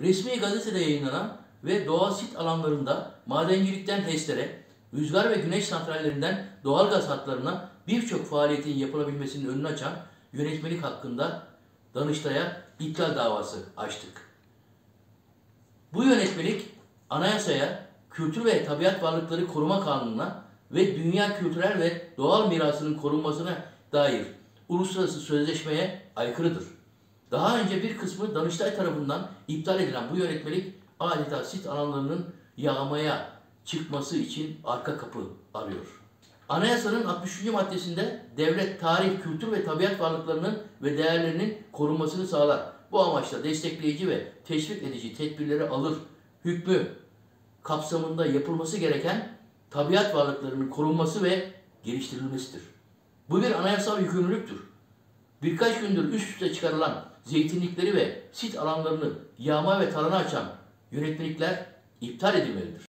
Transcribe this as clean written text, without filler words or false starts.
resmi gazetede yayınlanan ve doğal sit alanlarında madencilikten HES'lere, rüzgar ve güneş santrallerinden doğalgaz hatlarına birçok faaliyetin yapılabilmesinin önünü açan yönetmelik hakkında Danıştay'a iptal davası açtık. Bu yönetmelik anayasaya, Kültür ve Tabiat Varlıkları Koruma Kanunu'na ve dünya kültürel ve doğal mirasının korunmasına dair uluslararası sözleşmeye aykırıdır. Daha önce bir kısmı Danıştay tarafından iptal edilen bu yönetmelik adeta sit alanlarının yağmaya çıkması için arka kapı arıyor. Anayasanın 63. maddesinde devlet tarih, kültür ve tabiat varlıklarının ve değerlerinin korunmasını sağlar. Bu amaçla destekleyici ve teşvik edici tedbirleri alır hükmü kapsamında yapılması gereken tabiat varlıklarının korunması ve geliştirilmesidir. Bu bir anayasal yükümlülüktür. Birkaç gündür üst üste çıkarılan zeytinlikleri ve sit alanlarını yağma ve tarana açan yönetmelikler iptal edilmelidir.